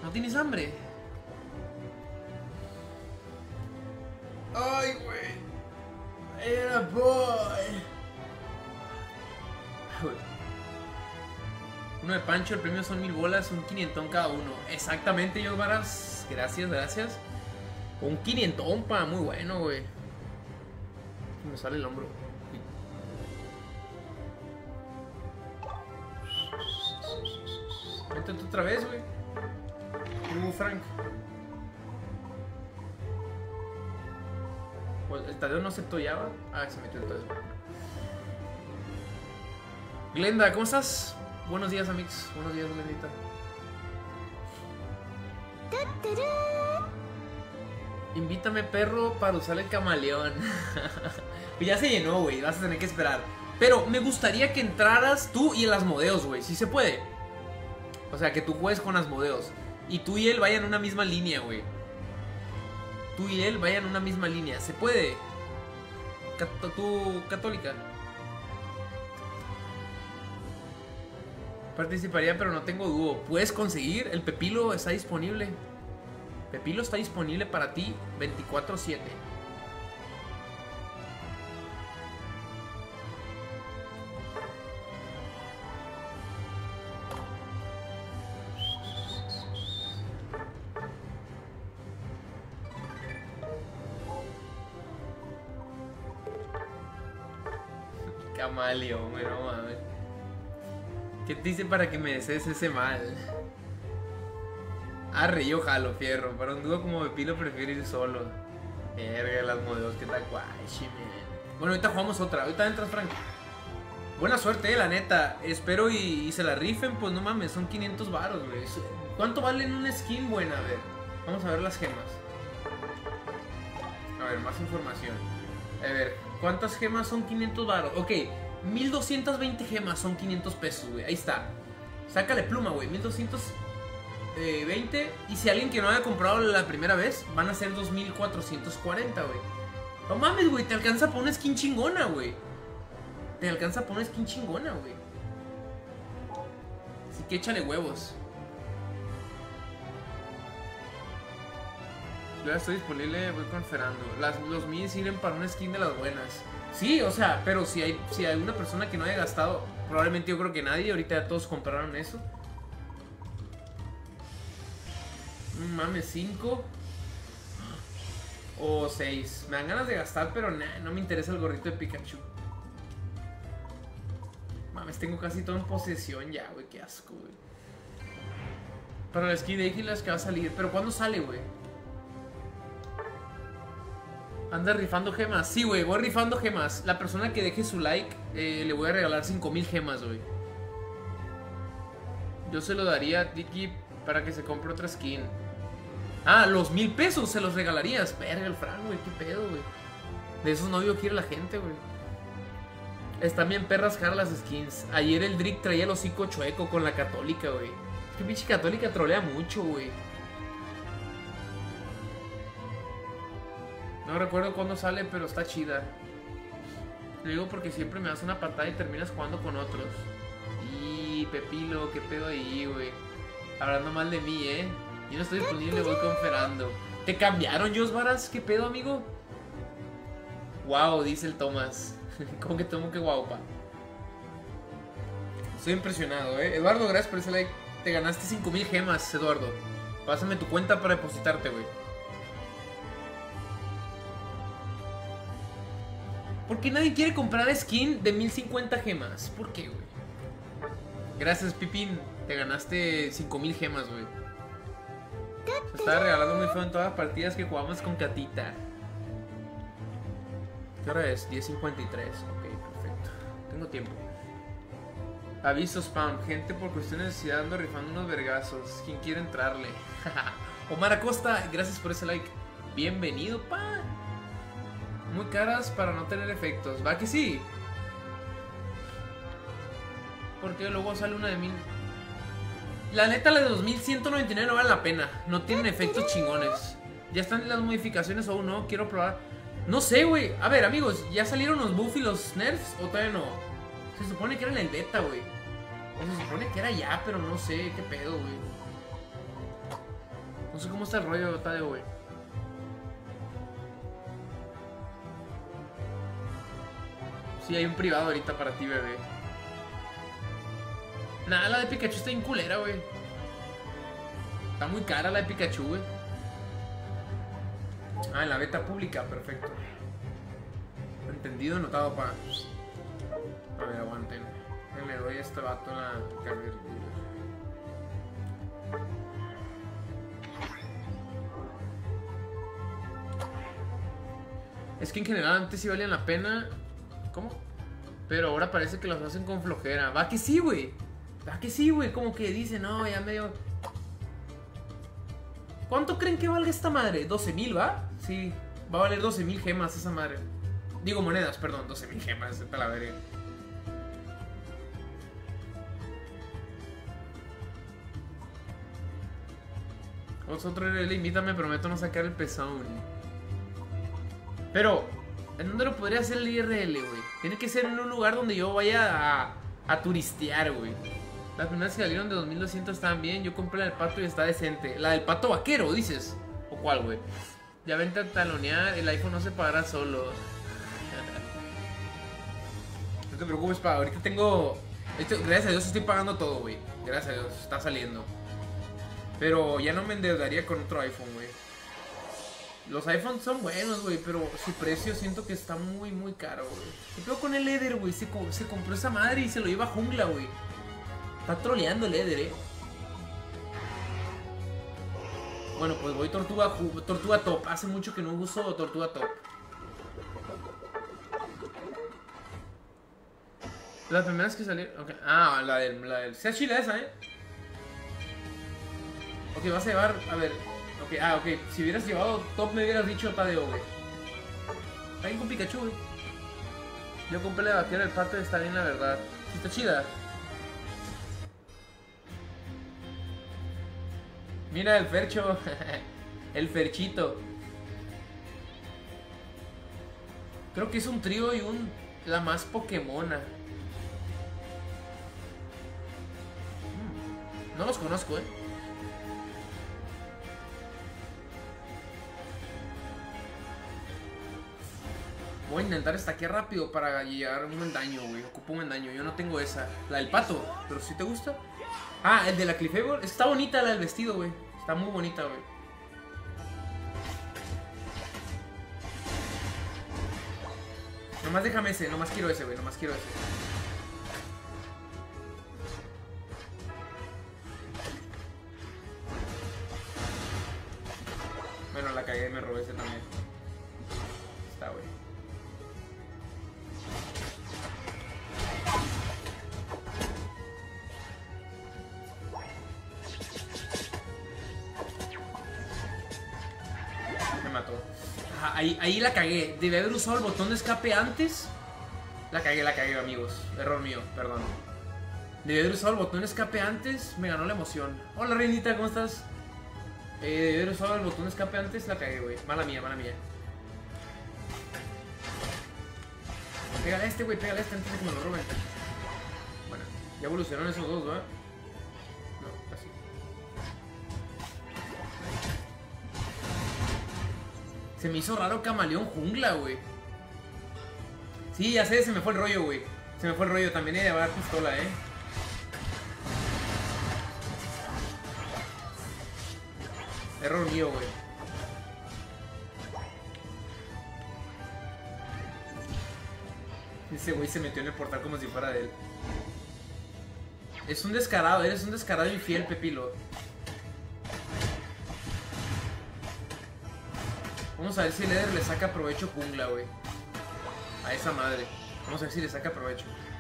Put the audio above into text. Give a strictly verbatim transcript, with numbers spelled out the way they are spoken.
¿No tienes hambre? Ay, güey. Era boy. Uno de Pancho, el premio son mil bolas, un quinientón cada uno. Exactamente, yo varas. Gracias, gracias. Un quinientón, pa, muy bueno, güey. Me sale el hombro. Métete otra vez, güey. Uh, Frank. El Tadeo no aceptó ya, ¿va? Ah, se metió el Tadeo. Glenda, ¿cómo estás? Buenos días, amigos. Buenos días, Glendita. Invítame, perro, para usar el camaleón. Pues ya se llenó, güey. Vas a tener que esperar. Pero me gustaría que entraras tú y el Asmodeos, güey. Si se puede. O sea, que tú juegues con Asmodeos. Y tú y él vayan en una misma línea, güey. Tú y él vayan en una misma línea. Se puede. Cat tú, católica. Participaría, pero no tengo dúo. Puedes conseguir. El Pepilo está disponible. Pepilo está disponible para ti veinticuatro siete. Camaleón, güey, no mames. ¿Qué te dice para que me desees ese mal? Arre, yo jalo, fierro. Para un dúo como Pepilo prefiero ir solo. Verga, las modelos, que tal guay, man. Bueno, ahorita jugamos otra. Ahorita entras, Frank. Buena suerte, eh, la neta. Espero y, y se la rifen, pues no mames, son quinientos varos, güey. ¿Cuánto vale una skin buena? A ver, vamos a ver las gemas. A ver, más información. A ver, ¿cuántas gemas son quinientos varos? Ok, mil doscientas veinte gemas son quinientos pesos, güey. Ahí está. Sácale pluma, güey. mil doscientos veinte. Y si alguien que no haya comprado la primera vez, van a ser dos mil cuatrocientos cuarenta, güey. No mames, güey. Te alcanza para una skin chingona, güey. Te alcanza para una skin chingona, güey. Así que échale huevos. Ya estoy disponible, voy con Ferando. Las, los mil sirven para una skin de las buenas. Sí, o sea, pero si hay, si hay una persona que no haya gastado, probablemente yo creo que nadie, ahorita ya todos compraron eso. No mames, cinco o seis. Me dan ganas de gastar, pero nah, no me interesa el gorrito de Pikachu. Mames, tengo casi todo en posesión ya, güey, qué asco, güey. Para la skin de Águilas que va a salir, pero ¿cuándo sale, güey? Anda rifando gemas. Sí, güey, voy rifando gemas. La persona que deje su like, eh, le voy a regalar cinco mil gemas, güey. Yo se lo daría a Tiki para que se compre otra skin. Ah, los mil pesos se los regalarías. Verga, el Fran, güey, qué pedo, güey. De esos novios quiere la gente, güey. Están bien perras jar las skins. Ayer el Drick traía el hocico chueco con la Católica, güey. Es que pinche Católica trolea mucho, güey. No recuerdo cuándo sale, pero está chida. Lo digo porque siempre me das una patada y terminas jugando con otros. Y Pepilo, qué pedo ahí, güey. Hablando mal de mí, eh. Yo no estoy disponible, voy conferando. ¿Te cambiaron, Jos Varas? ¿Qué pedo, amigo? Wow, dice el Tomás. ¿Cómo que tomo que guau, pa? Estoy impresionado, eh. Eduardo, gracias por ese like. Te ganaste cinco mil gemas, Eduardo. Pásame tu cuenta para depositarte, güey. ¿Por qué nadie quiere comprar skin de mil cincuenta gemas? ¿Por qué, güey? Gracias, Pipín. Te ganaste cinco mil gemas, güey. Se estaba regalando muy feo en todas las partidas que jugamos con Catita. ¿Qué hora es? diez cincuenta y tres. Ok, perfecto. Tengo tiempo. Aviso spam. Gente por cuestiones de necesidad ando rifando unos vergazos. ¿Quién quiere entrarle? Omar Acosta, gracias por ese like. Bienvenido, pa. Muy caras para no tener efectos. ¿Va que sí? Porque luego sale una de mil. La neta, la de dos mil ciento noventa y nueve no vale la pena. No tienen efectos chingones. Ya están las modificaciones o no. Quiero probar. No sé, güey. A ver, amigos, ¿ya salieron los buff y los nerfs o todavía no? Se supone que era en el beta, güey. O se supone que era ya, pero no sé qué pedo, güey. No sé cómo está el rollo, Tadeo, güey. Sí, hay un privado ahorita para ti, bebé. Nada, la de Pikachu está bien culera, güey. Está muy cara la de Pikachu, güey. Ah, en la beta pública, perfecto. Entendido, anotado, pa. A ver, aguanten. Le doy a este vato la carrera. Es que en general antes sí valían la pena. ¿Cómo? Pero ahora parece que los hacen con flojera. Va que sí, güey. Va que sí, güey. Como que dicen, no, ya medio... ¿Cuánto creen que valga esta madre? doce mil, ¿va? Sí, va a valer doce mil gemas esa madre. Digo monedas, perdón, doce mil gemas. Esta la veré. Otro R L, invítame, prometo no sacar el pezón. Pero, ¿en dónde lo podría hacer el I R L, güey? Tiene que ser en un lugar donde yo vaya a, a turistear, güey. Las primeras que salieron de dos mil doscientos estaban bien. Yo compré la del pato y está decente. La del pato vaquero, dices. ¿O cuál, güey? Ya vente a talonear, el iPhone no se pagará solo. No te preocupes, pa. Ahorita tengo... Esto, gracias a Dios estoy pagando todo, güey. Gracias a Dios, está saliendo. Pero ya no me endeudaría con otro iPhone, güey. Los iPhones son buenos, güey, pero su precio siento que está muy, muy caro, güey. ¿Qué pedo con el Eder, güey? Se, se compró esa madre y se lo lleva a jungla, güey. Está troleando el Eder, eh. Bueno, pues voy tortuga, tortuga top. Hace mucho que no uso tortuga top. Las primeras que salieron... Okay. Ah, la del... La del... Sea chila esa, eh. Ok, vas a llevar... A ver... Ok, ah, ok. Si hubieras llevado top me hubieras dicho Tadeo, güey. Está bien con Pikachu, güey. Yo compré la vaquera del pato y está bien, la verdad. Sí, está chida. Mira el Fercho. El Ferchito. Creo que es un trío y un... La más Pokémona. No los conozco, eh. Voy a intentar estaquear rápido para llegar a un endaño, güey. Ocupo un endaño. Yo no tengo esa. La del pato. ¿Pero si te gusta? Ah, el de la Clefable. Está bonita la del vestido, güey. Está muy bonita, güey. Nomás déjame ese. Nomás quiero ese, güey. Nomás quiero ese. Bueno, la cagué. Me robé ese también. Está, güey. Ahí, ahí la cagué. Debí haber usado el botón de escape antes. La cagué, la cagué, amigos. Error mío, perdón. Debí haber usado el botón de escape antes. Me ganó la emoción. Hola, reinita, ¿cómo estás? Eh, debí haber usado el botón de escape antes. La cagué, güey. Mala mía, mala mía. Pégale a este, güey. Pégale a este antes de que me lo roben. Bueno, ya evolucionaron esos dos, ¿verdad? No, casi. Se me hizo raro Camaleón Jungla, güey. Sí, ya sé, se me fue el rollo, güey. Se me fue el rollo, también he de llevar pistola, eh. Error mío, güey. Ese güey se metió en el portal como si fuera de él. Es un descarado, eres un descarado infiel, Pepilo. Vamos a ver si el Eder le saca provecho jungla, güey. A esa madre. Vamos a ver si le saca provecho.